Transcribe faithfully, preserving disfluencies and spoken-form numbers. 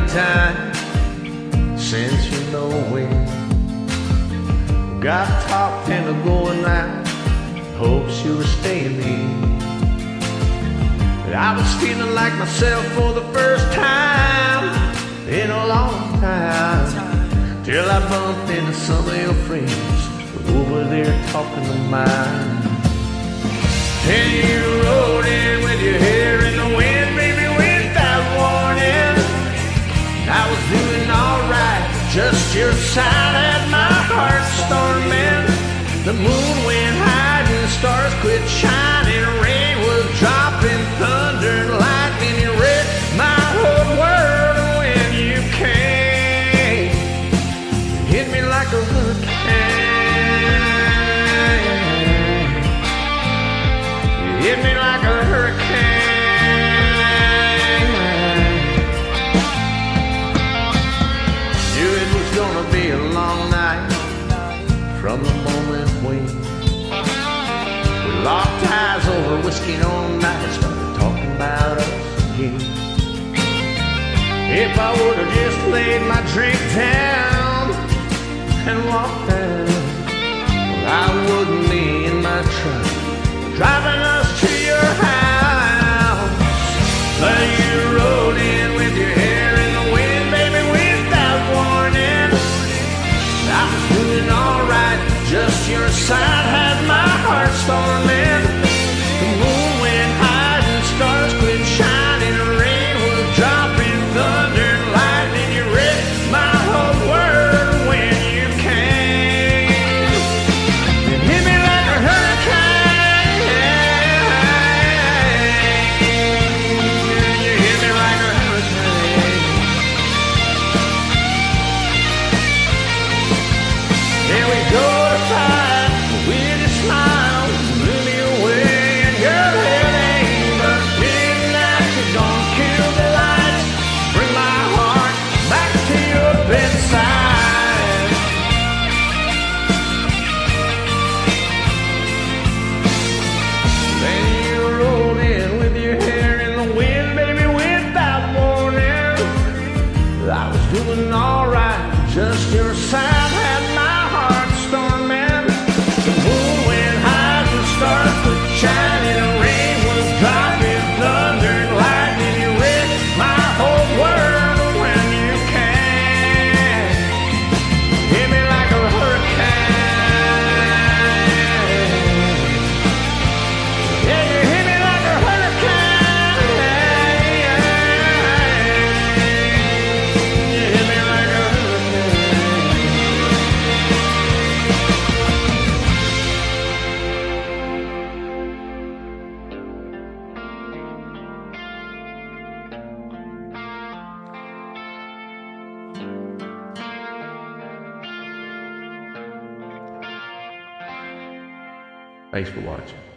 time since you know when. Got top ten to going out, hopes you were staying in. I was feeling like myself for the first time in a long time, till I bumped into some of your friends over there talking to mine. And you rode in with your hair in the wind, baby, without warning. I was doing alright, just your side had my heart storming. The moon went high and the stars quit shining. Rain was dropping, thunder and lightning. You wrecked my whole world when you came. You hit me like a hurricane. You hit me like a hurricane. Knew it was gonna be a long night from the moment when we locked eyes over whiskey all night and started talking about us again. If I would have just laid my drink down and walked out, well, I wouldn't be in my truck driving us to your house. But you rode in with your hair in the wind, baby, without warning. I was doing alright, just your side had my heart storming. The moon went high and stars quit shining. Rain was dropping, thunder and lightning. You wrecked my whole world when you came. You hit me like a hurricane. You hit me like a hurricane. Here we go to fight with a smile, blew me away. And girl, it ain't but midnight. You're gonna kill the lights, bring my heart back to your bedside. Then you rolled in with your hair in the wind, baby, without warning. I was doing alright, just your side had my heart storming. The moon went high, the stars quit shining. The rain was dropping, thunder and lightning. You wrecked my whole world when you came. Hit me like a hurricane. Yeah, you hit me like a hurricane. You hit me like a Thanks for watching.